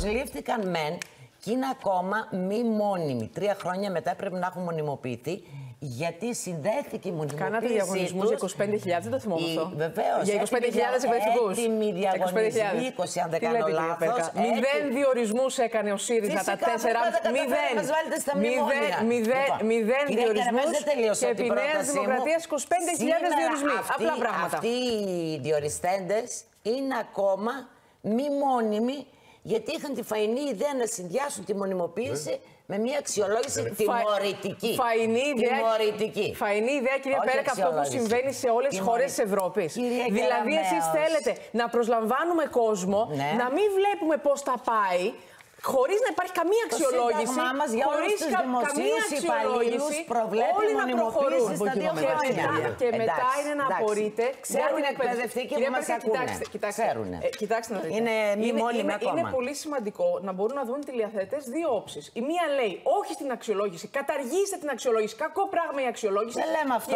προσλήφθηκαν μεν και είναι ακόμα μη μόνιμοι. 3 χρόνια μετά πρέπει να έχουν μονιμοποιηθεί. Γιατί συνδέθηκε η μονιμοποίηση. Κάνατε διαγωνισμούς για 25.000, δεν το θυμόμαι αυτό. Βεβαίως. Για 25.000 εκπαιδευτικούς. Έτοιμοι διαγωνισμοί, 20 αν δεν κάνω λάθος. 0 διορισμούς έκανε ο ΣΥΡΙΖΑ τα 4. 0 διορισμούς. Και επί Νέας Δημοκρατίας 25.000 διορισμοί. Απλά πράγματα. Αυτοί οι διοριστέντες είναι ακόμα μη μόνιμοι. Γιατί είχαν τη φαϊνή ιδέα να συνδυάσουν τη μονιμοποίηση με μια αξιολόγηση τιμωρητική. Φαϊνή ιδέα, κυρία Πέρκα, αυτό που συμβαίνει σε όλες τις χώρες της Ευρώπης. Δηλαδή, εσείς θέλετε να προσλαμβάνουμε κόσμο, να μην βλέπουμε πώς θα πάει. Χωρίς να υπάρχει καμία αξιολόγηση, χωρίς καμία αξιολόγηση, όλοι να προχωρούν. Και μετά είναι να απορείτε. Ξέρουν οι εκπαιδευτικοί που μας ακούνε. Κοιτάξτε να δείτε. Είναι πολύ σημαντικό να μπορούν να δουν οι τηλεθεατές δύο όψεις. Η μία λέει όχι στην αξιολόγηση, καταργήστε την αξιολόγηση. Κακό πράγμα η αξιολόγηση. Δεν λέμε αυτό.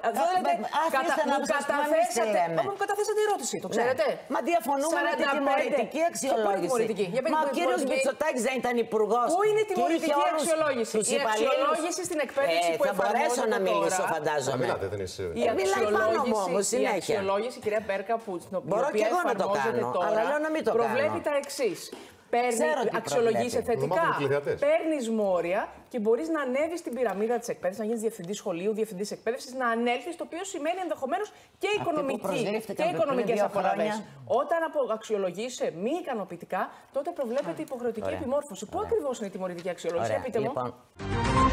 Μου καταθέσατε ερώτηση, το ξέρετε. Μα διαφωνούμε με την τιμωρητική αξιολόγηση. Μα ο κύριος Μητσοτάκης δεν ήταν υπουργός. Πού είναι η τιμωρητική αξιολόγηση? Η αξιολόγηση στην εκπαίδευση που θα μπορέσω να μιλήσω, φαντάζομαι. Η αξιολόγηση, κυρία Πέρκα, που μπορώ και εγώ να το κάνω, αλλά λέω να μην το κάνω. Προβλέπει τα εξής. Αξιολογείσαι θετικά. Παίρνει μόρια και μπορεί να ανέβει στην πυραμίδα τη εκπαίδευση, να γίνει διευθυντή σχολείου, διευθυντή εκπαίδευση, να ανέλθει, το οποίο σημαίνει ενδεχομένως και οικονομικές απολαυές. Όταν αξιολογείσαι μη ικανοποιητικά, τότε προβλέπεται υποχρεωτική επιμόρφωση. Πού ακριβώς είναι η τιμωρητική αξιολόγηση, πείτε μου.